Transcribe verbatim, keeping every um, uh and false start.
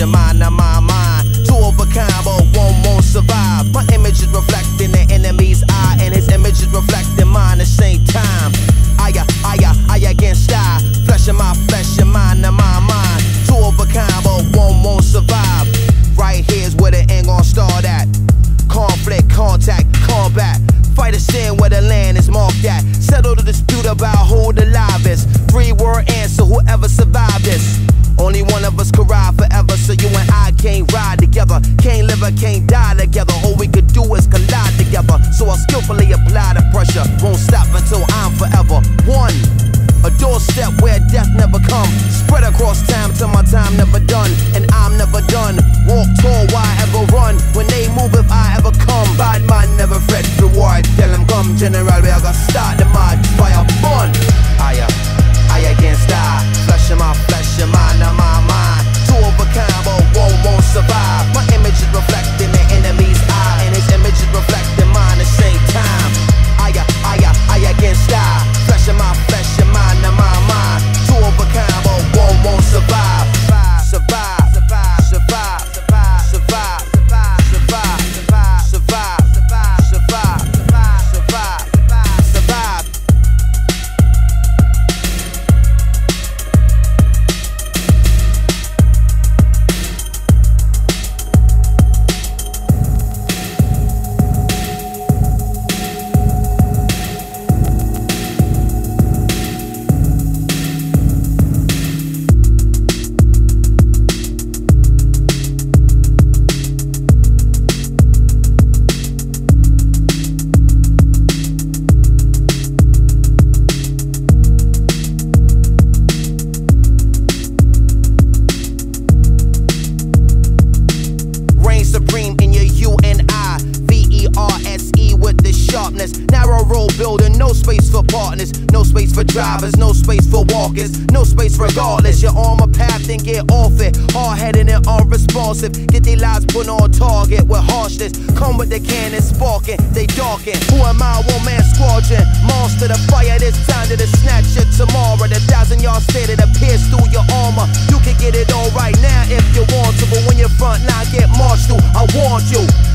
your mind, now my mind. Two of a kind, but one won't survive. My image is reflecting the enemy's eye, and his image is reflecting mine at the same time. Aya, aya, aya against I. Flesh in my flesh, your mind, now my mind. Two of a kind, but one won't survive. Right here's where the end gon' start at. Conflict, contact, combat. Fight a sin where the land is marked at. Settle the dispute about who the live is. Three word answer, whoever survived this. Only one of us could ride forever, so you and I can't ride together. Can't live or can't die together. All we could do is collide together. So I'll skillfully apply the pressure. Won't stop until I'm forever one. A doorstep where death never come. Spread across time till my time never done. And I'm never done. Walk tall, why ever run? When they move, if I ever come. Bad man never fret for war. Tell them come, general, we are gonna start the mad fire fun. Aya, aya against I. Flesh in my flesh, your mind in my mind. Two of a kind, but one won't survive. My image is reflecting the enemy's eye, and his image is reflecting mine at the same time. Aya, aya, aya against I. Flesh in my flesh, your mind in my mind. Two of a kind, but one won't survive. Survive, survive, survive, survive, survive, survive, survive, survive, survive, survive, survive, survive, survive. Supreme in your U and I, V E R S E with the sharpness. Narrow road building, no space for partners, no space for drivers, no space for walkers, no space regardless. You're on my path and get off it. Hard-headed and unresponsive, get their lives put on target with harshness. Come with the cannon sparking, they darken. Who am I? One man squadron, monster the fire. This time to the snatch it tomorrow. The thousand yard stare that appears through your armor. You can get it all right now if you want to, but when your front line get marched through, I warned you.